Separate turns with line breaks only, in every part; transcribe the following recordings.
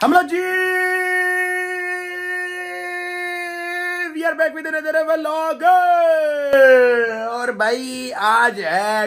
हम लोग जी we are back with another vlog. और भाई आज है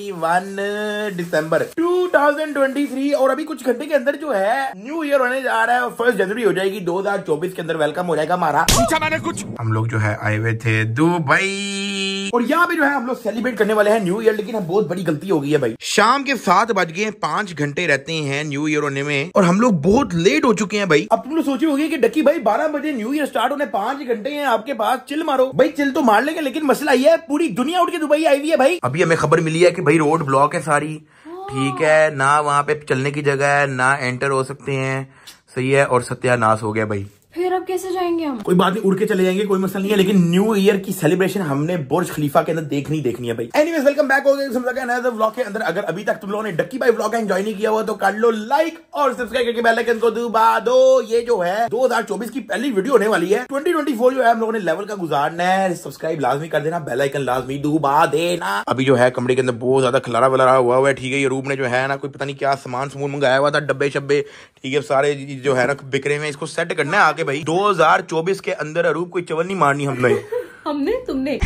31 दिसंबर 2023 और अभी कुछ घंटे के अंदर जो है न्यू ईयर होने जा रहा है और 1 जनवरी हो जाएगी 2024 के अंदर वेलकम हो जाएगा हमारा। पूछा मैंने कुछ, हम लोग जो है आए हुए थे दुबई और यहाँ पे जो है हम लोग सेलिब्रेट करने वाले हैं न्यू ईयर। लेकिन हम बहुत बड़ी गलती हो गई है भाई, शाम के 7 बज गए, 5 घंटे रहते हैं न्यू ईयर होने में और हम लोग बहुत लेट हो चुके हैं भाई। अब तुम लोग सोचे होगी कि डक्की भाई 12 बजे न्यू ईयर स्टार्ट होने 5 घंटे हैं आपके पास, चिल मारो। भाई चिल तो मार लेंगे लेकिन मसला ये है पूरी दुनिया उठ के दुबई आई हुई है भाई। अभी हमें खबर मिली है कि भाई रोड ब्लॉक है सारी, ठीक है ना, वहाँ पे चलने की जगह है ना, एंटर हो सकते हैं, सही है, और सत्यानाश हो गया भाई।
फिर अब कैसे जाएंगे हम?
कोई बात नहीं, उड़ के चले जाएंगे, कोई मसला नहीं है, लेकिन न्यू ईयर की सेलिब्रेशन हमने बुर्ज खलीफा के अंदर देखनी है भाई। एनीवेज वेलकम बैक हो गए नए व्लॉग के अंदर। अगर अभी तक तुम लोगों ने डक्की भाई व्लॉग एंजॉय नहीं किया हुआ तो कर लो लाइक और सब्सक्राइब करके बेल आइकन को दबा दो। ये जो है 2024 की पहली वीडियो होने वाली है। 2024 जो है हम लोगों ने लेवल का गुजारना है। सब्सक्राइब लाजमी कर देना, बेल आइकन लाजमी दबा देना। अभी जो है कमरे के अंदर बहुत ज्यादा खलारा वलारा हुआ है, ठीक है। ये रूम ने जो है ना कोई पता नहीं क्या सामान मंगाया हुआ था, डब्बे शब्बे, ठीक है, सारे जो है ना बिखरे में, इसको सेट करना है आके भाई। 2024 के अंदर अरूप कोई चवल नहीं मारनी हमने
तुमने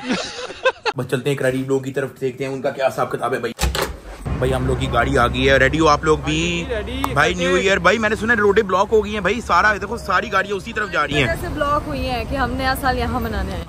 बस चलते हैं करीब लोगों की तरफ, देखते हैं उनका क्या हिसाब किताब है भाई। भाई हम लोग की गाड़ी आ गई है, रेडी हो आप लोग भी? भाई न्यू ईयर भाई, मैंने सुना रोडें ब्लॉक हो गई हैं भाई, सारा देखो सारी गाड़ियां उसी तरफ जा रही हैं।
ऐसे ब्लॉक हुई हैं कि हम नया साल यहाँ मनाने हैं।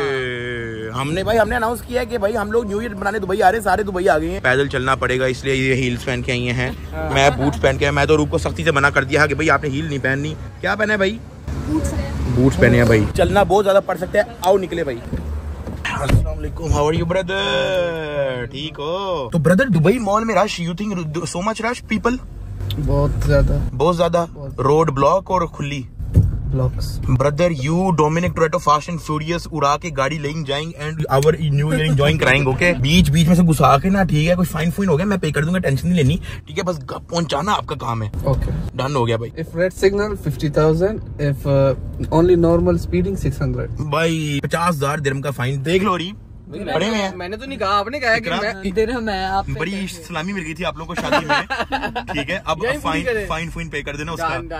हमने अनाउंस किया है कि भाई हम लोग न्यू ईयर बनाने दुबई आ रहे हैं, सारे दुबई आ गए हैं। पैदल चलना पड़ेगा इसलिए ये हील्स पहन के आई हैं, मैं बूट्स पहन के। मैं तो रूप को सख्ती से मना कर दिया कि भाई आपने हील नहीं पहननी। क्या पहना है भाई? बूट्स पहने हैं भाई। चलना बहुत ज्यादा पड़ सकता है, आओ निकले भाई। अस्सलाम वालेकुम, हाउ आर यू ब्रदर? ठीक हो? तो ब्रदर दुबई मॉल में rush, you think so much rush people?
बहुत ज्यादा
रोड ब्लॉक और खुली
blocks.
Brother you Dominic Toretto Fast and Furious उड़ा के गाड़ी लेंगे जाएंगे and our new year enjoying कराएंगे, ओके? बीच में से घुसा के ना, ठीक है, कोई फाइन हो गया मैं पे कर दूंगा, टेंशन नहीं लेनी, ठीक है, बस पहुंचाना आपका काम है।
ओके
डन हो गया भाई।
If red signal 50,000, if only normal speeding 600। भाई
50,000 दिरहम का फाइन, देख लो री पड़े हुए हैं।
मैंने तो नहीं कहा, आपने कहा कि
दिरहम है। आप
बड़ी सलामी मिल गई थी आप लोगों को शादी में, ठीक है, अब फाइन पे कर देना उसका।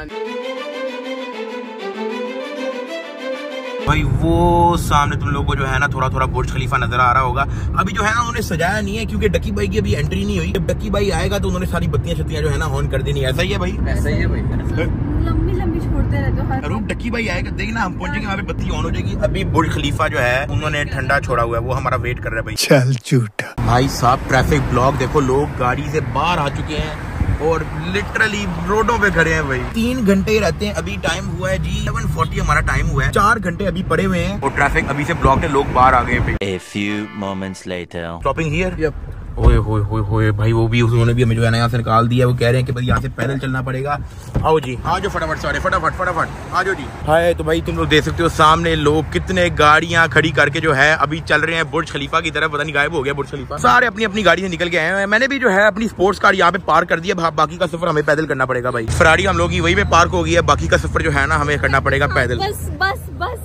भाई वो सामने तुम लोगों को जो है ना थोड़ा थोड़ा बुर्ज खलीफा नजर आ रहा होगा। अभी जो है ना उन्होंने सजाया नहीं है क्योंकि डक्की भाई की अभी एंट्री नहीं हुई। जब डक्की भाई आएगा तो उन्होंने सारी बत्तियां छत्तियां जो है ना ऑन कर देनी। ऐसा ही है भाई,
ऐसा ही है भाई।
लंबी छोड़ते रहते हो हर
रूप। डक्की भाई आएगा, देखना हम पहुंचेंगे वहाँ पे बत्ती ऑन हो जाएगी। अभी बुर्ज खलीफा जो है उन्होंने ठंडा छोड़ा हुआ है, वो हमारा वेट कर रहा है भाई।
चल झूठा भाई
साहब, ट्रैफिक ब्लॉक देखो, लोग गाड़ी से बाहर आ चुके हैं और लिटरली रोडों पे खड़े हैं भाई। 3 घंटे रहते हैं, अभी टाइम हुआ है जी 11:40 हमारा टाइम हुआ है, 4 घंटे अभी पड़े हुए हैं और ट्रैफिक अभी से ब्लॉक है, लोग बाहर आ गए भाई।
A few moments later.
Stopping here.
Yup.
ओए होए भाई, वो भी उन्होंने भी हमें जो है ना यहाँ से निकाल दिया। वो कह रहे हैं कि भाई यहाँ से पैदल चलना पड़ेगा। आओ जी, आ जाओ फटाफट, सारे फटाफट आ जाओ जी। हाय, तो भाई तुम लोग देख सकते हो सामने लोग कितने गाड़ियां खड़ी करके जो है अभी चल रहे हैं बुर्ज खलीफा की तरफ। पता नहीं गायब हो गया बुर्ज खलीफा, सारे अपनी अपनी गाड़ी से निकल के आए हैं। मैंने भी जो है अपनी स्पोर्ट्स कार यहाँ पे पार्क कर दिया, बाकी का सफर हमें पैदल करना पड़ेगा भाई। फरारी हम लोग की वही पे पार्क हो गई है, बाकी का सफर जो है ना हमें करना पड़ेगा पैदल।
बस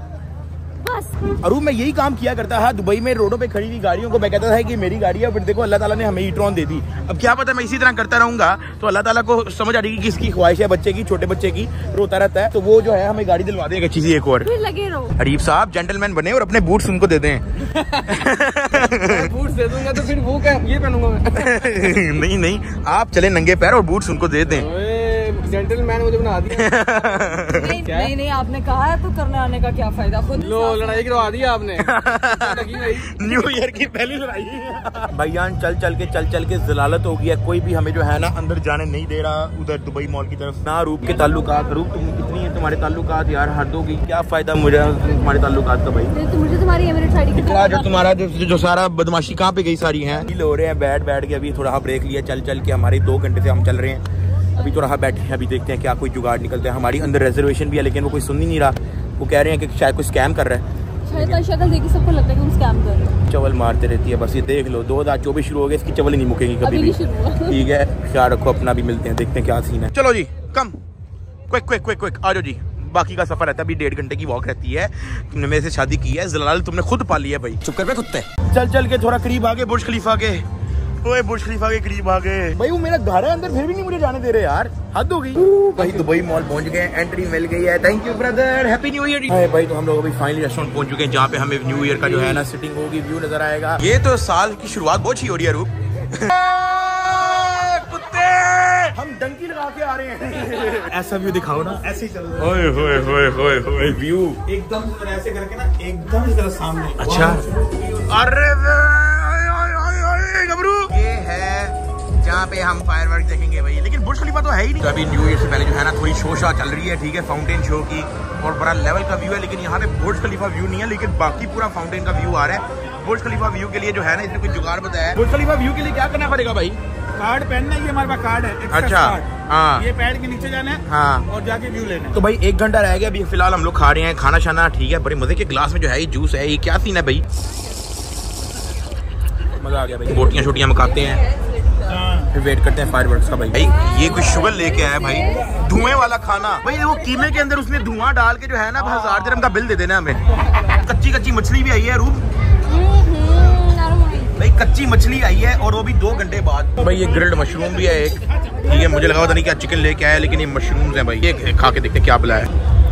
अरूप मैं यही काम किया करता था दुबई में, रोडों पे खड़ी हुई गाड़ियों को मैं कहता था कि मेरी गाड़ी है, फिर देखो अल्लाह ताला ने हमें ई-ट्रॉन दे दी। अब क्या पता मैं इसी तरह करता रहूंगा तो अल्लाह ताला को समझ आ रही कि किसकी ख्वाहिश है, बच्चे की, छोटे बच्चे की, रोता रहता है, तो वो जो है हमें गाड़ी दिलवा देगा अच्छी सी एक और।
लगे रहो
अरीब साहब जेंटलमैन बने और अपने बूट्स उनको दे दें।
बूट्स दे दूंगा तो फिर वो क्या ये पहनूंगा मैं?
नहीं, आप चले नंगे पैर और बूट्स उनको दे दें।
जेंटलमैन मुझे बना दिया।
नहीं, आपने कहा है तो करने आने का क्या फायदा? खुद
लो लड़ाई करवा दी आपने।
न्यू ईयर की पहली लड़ाई। भाईजान चल के जलालत हो गई है, कोई भी हमें जो है ना अंदर जाने नहीं दे रहा उधर दुबई मॉल की तरफ। ना रूप के ताल्लुकात, रूप तुम कितनी है तुम्हारे ताल्लुकात यार, हद होगी, क्या फायदा मुझे तुम्हारे ताल्लुकात का भाई।
मुझे तुम्हारी एमिरेट्स आईडी
जो तुम्हारा जो सारा बदमाशी कहाँ पे गई सारी है। हो रहे हैं बैठ के, अभी थोड़ा ब्रेक लिया चल के, हमारे 2 घंटे से हम चल रहे हैं, अभी तो रहा बैठे हैं, अभी देखते हैं क्या कोई जुगाड़ निकलता है। हमारी अंदर रिजर्वेशन भी है लेकिन वो कोई सुन ही नहीं रहा, वो कह रहे हैं कि शायद कोई स्कैम कर रहा है।
शक्ल देखी सबको लगता है कि हम स्कैम कर रहे हैं।
चवल मारते रहती है बस, ये देख लो 2024 शुरू हो गया, इसकी चवल ही नहीं मुकेगी कभी भी। ठीक है, ख्याल रखो अपना भी, मिलते हैं, देखते हैं क्या सीन है। चलो जी, कम क्विक आ जाओ जी। बाकी का सफर रहता है, अभी 1.5 घंटे की वॉक रहती है। तुमने मेरे से शादी की है, जलाल तुमने खुद पाली है भाई। चुप कर पे कुत्ते। चल के थोड़ा करीब आगे बुर्ज खलीफा के। ओए बुर्ज खलीफा के करीब आ गए भाई। वो मेरा घर है अंदर, फिर भी नहीं मुझे जाने दे रहे यार, हद हो गई भाई। दुबई मॉल पहुंच गए, एंट्री मिल गई है। Thank you brother, happy new year भाई। तो हम लोग अभी फाइनली रेस्टोरेंट पहुंच चुके हैं जहाँ पे हमें न्यू ईयर का जो है ना सिटिंग होगी, व्यू नजर आएगा। ये तो साल की शुरुआत बहुत अच्छी हो रही है रूप। कुत्ते हम डंकी लगा के आ रहे हैं। ऐसा व्यू दिखाओ ना, ऐसे ही चल रहा है। ओए होए होए होए होए व्यू एकदम ऐसे करके ना, एकदम इधर सामने। अच्छा अरे गबरू, ये है जहाँ पे हम फायरवर्क देखेंगे भाई। लेकिन बुर्ज खलीफा तो है ही नहीं। तो अभी न्यू ईयर से पहले जो है ना थोड़ी शो चल रही है, ठीक है, फाउंटेन शो की, और बड़ा लेवल का व्यू है। लेकिन यहाँ पे बुर्ज खलीफा व्यू नहीं है, लेकिन बाकी पूरा फाउंटेन का व्यू आ रहा है। बुर्ज खलीफा व्यू के लिए जो है ना इसने कुछ जुगाड़ बताया है। बुर्ज खलीफा व्यू के लिए क्या करना पड़ेगा भाई?
कार्ड पहनना है, ये हमारे पास कार्ड है।
अच्छा हाँ,
ये पैड के नीचे जाना है
हाँ,
और जाके व्यू लेना है।
तो भाई 1 घंटा रह गया अभी फिलहाल। हम लोग खा रहे हैं खाना शाना, ठीक है, बड़े मजे के ग्लास में जो है ये जूस है। ये क्या सीन है भाई? मजा आ गया भाई। बोटियां छोटियां मकाते हैं, फिर वेट करते हैं फायरवर्क्स का। भाई ये कुछ शुगर लेके आया भाई, धुएं वाला खाना भाई। वो कीमे के अंदर उसने धुआं डाल के जो है ना 1000 दिरहम का बिल दे देना हमें। कच्ची मछली भी आई है रूप भाई, कच्ची मछली आई है, और वो भी 2 घंटे बाद। भाई ये ग्रिल्ड मशरूम भी है एक, ठीक है। मुझे लगा पता नहीं क्या चिकन लेके आया, लेकिन ये मशरूम्स हैं भाई। ये खा के देखते क्या बुलाया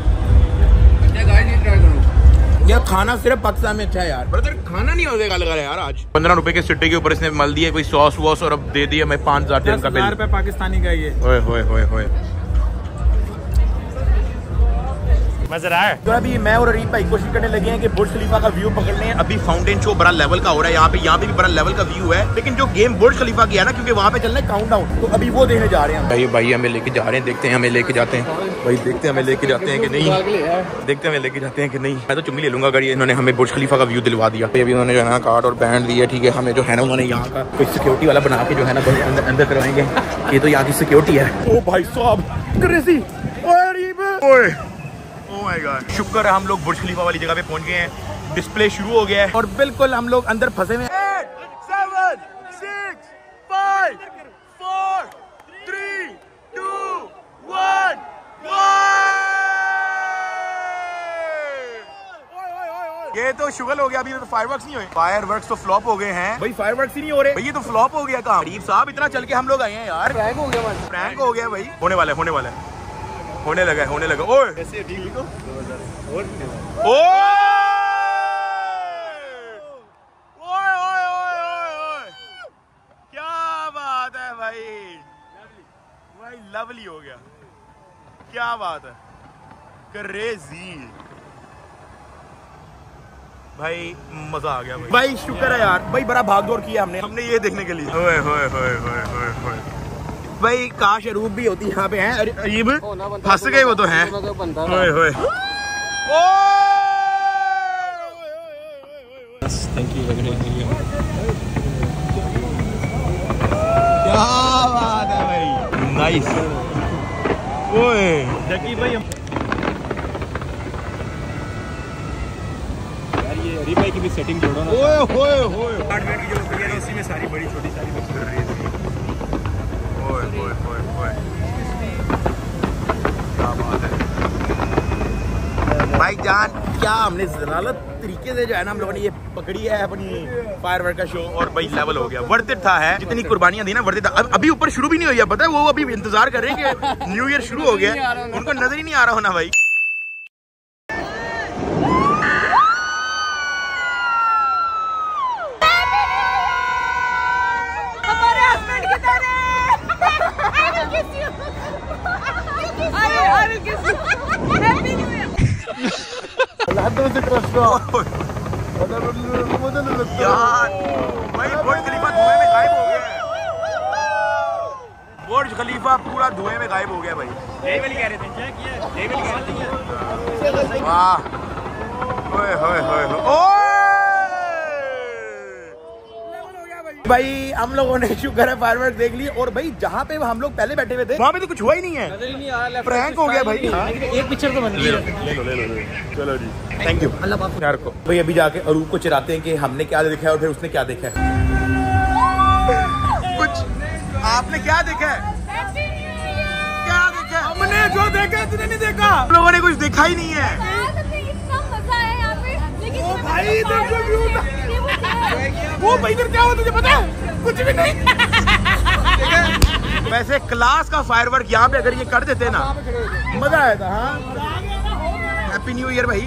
यार। खाना सिर्फ पाकिस्तान में अच्छा है यार, ब्रदर खाना नहीं होगा लगा यार। आज 15 रुपए के सिट्टे के ऊपर इसने मल दिए कोई सॉस वॉस, और अब दे दिया मैं 5000 दिरहम का बिल।
10,000 रुपए पाकिस्तानी का ये।
ओए होए होए होए,
मजा आया।
तो अभी मैं और अरीब भाई कोशिश करने लगे हैं कि बुर्ज खलीफा का व्यू पकड़ लें। अभी फाउंटेन शो बड़ा लेवल का हो रहा है यहाँ पे भी बड़ा लेवल का व्यू है। लेकिन जो गेम बुर्ज खलीफा की है ना, क्योंकि वहाँ पे चलना है काउंटडाउन, तो अभी वो देखने जा रहे हैं। भाई हमें लेके जा रहे हैं, देखते हैं हमें लेके जाते हैं भाई, देखते हैं हमें लेके जाते हैं कि नहीं, देखते हैं हमें लेके जाते हैं कि नहीं। मैं तो चुम्मी ले लूंगा अगर इन्होंने हमें बुर्ज खलीफा का व्यू दिलवा दिया। अभी उन्होंने जो है ना कार्ड और बैंड दिया, ठीक है। हमें जो है ना उन्होंने यहाँ का कोई सिक्योरिटी वाला बना के जो है ना अंदर करवाएंगे। ये तो यहाँ की सिक्योरिटी है। ओ भाई साहब क्रेजी, शुक्र है हम लोग बुर्ज खलीफा वाली जगह पे पहुंच गए हैं। डिस्प्ले शुरू हो गया है और बिल्कुल हम लोग अंदर फंसे हुए हैं। 8, 7, 6, 5, 4, 3, 2, 1, ये तो शुगल हो गया। अभी तो फायरवर्क्स नहीं हुए, फायरवर्क्स तो फ्लॉप हो गए हैं भाई। फायरवर्क्स ही नहीं हो रहे भाई, ये तो फ्लॉप हो गया काम। अरीब साहब इतना चल के हम लोग आए हैं यार, प्रैंक हो गया, प्रैंक हो गया भाई। होने वाला है, होने लगा। ओए कैसे ठीक हो? ओए क्या बात है भाई, लवली हो गया, क्या बात है, क्रेजी भाई, मजा आ गया भाई। शुक्र है यार भाई, बड़ा भागदौड़ किया हमने ये देखने के लिए। ओए होए होए होए होए होए भाई, काश अरूब भी होती यहाँ पे है। अरीब फंस गए वो तो हैं। ओए होए, थैंक यू। क्या बात है भाई, नाइस। ओए जकी भाई, यार ये अरीब भाई की भी सेटिंग जोड़ो ना। ओए होए होए, अपार्टमेंट की जो लकड़ियां है इसी में सारी बड़ी छोटी सारी मिक्स कर रही है। क्या बात है भाई जान, क्या हमने जलालत तरीके से जो है ना हम लोगों ने ये पकड़ी है अपनी फायरवर्क का शो, और भाई लेवल हो गया। वर्थ इट था है, जितनी कुर्बानियां दी ना वर्थ इट था। अभी ऊपर शुरू भी नहीं हुई है, पता है वो अभी इंतजार कर रहे हैं कि न्यू ईयर शुरू हो गया, उनको नजर ही नहीं आ रहा होना भाई। बुर्ज खलीफा पूरा धुएं में गायब हो गया भाई। लेवल कह रहे थे, वाह, ओए होए होए होए भाई। हम लोगों ने शुक्र है फायरवर्क देख ली, और भाई जहाँ पे हम लोग पहले बैठे हुए थे वहाँ पे तो कुछ हुआ ही नहीं है, प्रैंक हो गया भाई। एक पिक्चर तो बन गई है। ले लो चलो जी, थैंक यू अल्लाह यार को। भाई अभी जाके अरूब को चिराते हैं कि हमने क्या देखा है और फिर उसने क्या देखा है। कुछ आपने क्या देखा है? क्या देखा? हमने जो देखा है तुमने नहीं देखा। हम लोगों ने कुछ देखा ही नहीं है।
इतना मजा आया यहाँ पे, लेकिन
भाई देखो व्यू वो भाई इधर क्या हुआ तुझे पता है? कुछ भी नहीं। वैसे क्लास का फायरवर्क यहाँ पे अगर ये कर देते ना मजा आया था। हाँ हैप्पी न्यू ईयर भाई।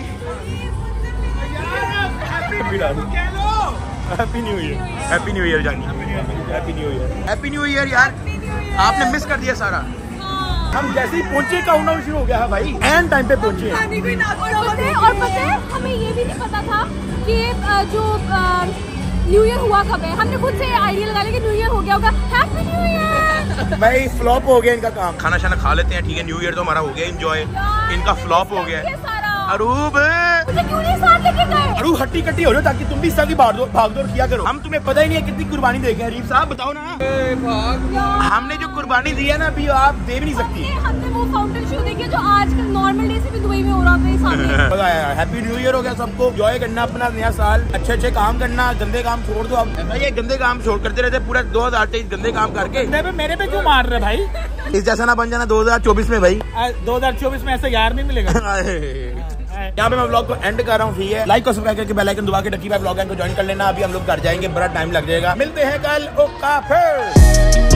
Happy new year, happy new year जानी, happy new year, happy new year यार। आपने मिस कर दिया सारा। हम जैसे ही पहुंचे काउंटडाउन शुरू हो गया है भाई, एंड टाइम पे पहुंचे।
और पता है हमें ये भी नहीं पता था कि जो न्यू ईयर हुआ कब है। हमने खुद से आइडिया लगा लिया कि न्यू ईयर हो गया होगा। Happy new year.
भाई फ्लॉप हो गया इनका काम। खाना शाना खा लेते हैं, ठीक है। न्यू ईयर तो हमारा हो गया एंजॉय, इनका फ्लॉप हो गया। अरूब
मुझे क्यों नहीं साथ लेके गए?
अरूब हट्टी कट्टी हो जाओ ताकि तुम भी इस तरह की भागदौड़ किया करो। हम तुम्हें पता ही नहीं है कितनी कुर्बानी दे गए। अरीब साहब बताओ ना, हमने जो कुर्बानी दी है ना अभी आप दे भी नहीं सकती।
हमने वो फाउंटेन शो देखा जो आजकल नॉर्मल डे से भी दुबई में हो रहा था सामने।
हैप्पी न्यू ईयर हो गया सबको। एंजॉय करना अपना नया साल, अच्छे अच्छे काम करना, गंदे काम छोड़ दो। अब ये गंदे काम छोड़ करते रहते पूरा 2023 गंदे काम करके।
मेरे पे क्यों मार रहे भाई?
इस जैसा ना बन जाना 2024 में भाई।
2024 में ऐसा यार नहीं मिलेगा।
यहाँ पे मैं व्लॉग को एंड कर रहा हूँ। ठीक है, लाइक और सब्सक्राइब करके बेल आइकन दबा के डकी व्लॉग को ज्वाइन कर लेना। अभी हम लोग घर जाएंगे, बड़ा टाइम लग जाएगा। मिलते हैं कल। ओका फिर।